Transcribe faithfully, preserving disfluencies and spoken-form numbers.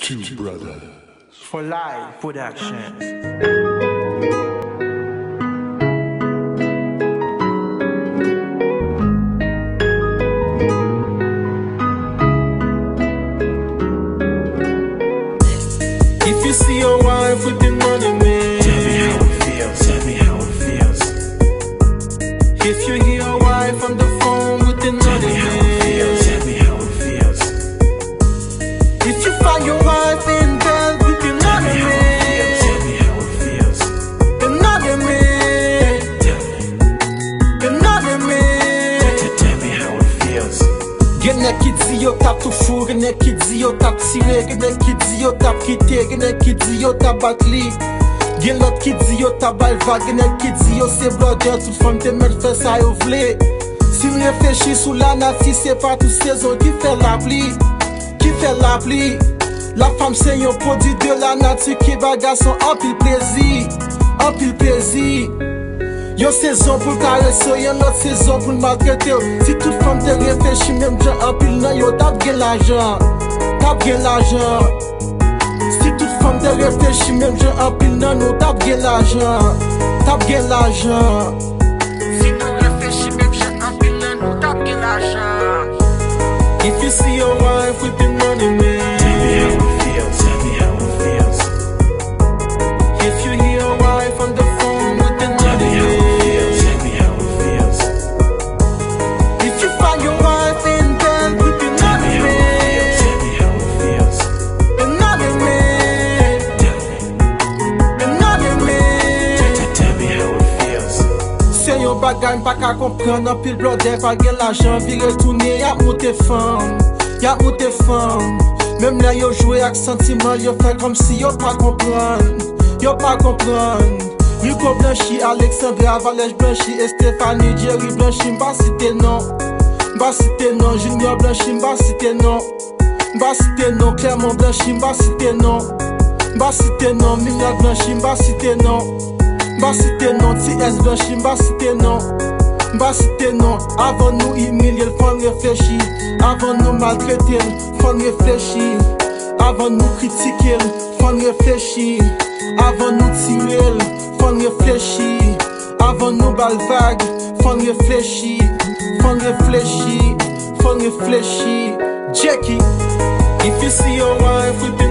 Two brothers for live production. If you see your wife with the money, man, tell me how it feels, tell me how it feels. If you hear your wife on the phone with the money, man, tell me how it feels. If you find your wife in bed with the money, man, tell me how it feels. The money, man, the money, man, tell me how it feels. Gen nek ki di yo tap tou fou, gen nek ki di yo tap tire, gen nek ki di yo tap kite, gen nek ki di yo tap batli. Gen lot ki di yo tap balva, gen nek ki di yo se blogger, tout fam te met fè sa yo vle. Si m reflechi sou la nati, se pa tout sezon ki fè la pli, ki fè la pli. La fam se yon produit de la nati ki baga son anpil plezi, anpil plezi. Yon saison pour caresser, yon autre saison pour maltraiter. Si toute femme te réfléchit, même gens en pile nan yo tap gen l'argent, tap gen l'argent. Si toute femme te réfléchit, même gens en pile nan yo tap gen l'argent, tap gen l'argent. Si tu réfléchis, même gens en pile nan yo tap gen l'argent. If you see your wife with the money, man, tell me how it feels, tell me how it feels. If you hear your wife on the phone with the money, man, bagay pa ka kompren, an pil blode pa gen l'ajan, vi retourne, yap moute fam, yap moute fam. Mem la yo jwe ak sentiman, yo fè kom si yo pa kompren, yo pa kompren. Rico Blanchi, Alexandra, Valèche Blanchi, Estefani, Jerry Blanchi, mba cite non, mba cite non, Junior Blanchi, mba cite non, mba cite non, Clermont Blanchi, mba cite non, mba cite non, Mignac Blanchi, mba cite non. Mba cite non, T S Blanchi, mba cite non, mba cite non. Avant nous humilier, faut réfléchir. Avant nous maltraiter, faut réfléchir. Avant nous critiquer, faut réfléchir. Avant nous tirer, faut réfléchir. Avant nous balvague, faut réfléchir. Faut réfléchir, faut réfléchir. Jackie, if you see your wife with the